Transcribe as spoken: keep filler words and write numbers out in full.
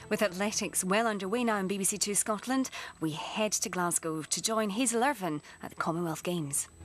With athletics well underway now in B B C Two Scotland, we head to Glasgow to join Hazel Irvine at the Commonwealth Games.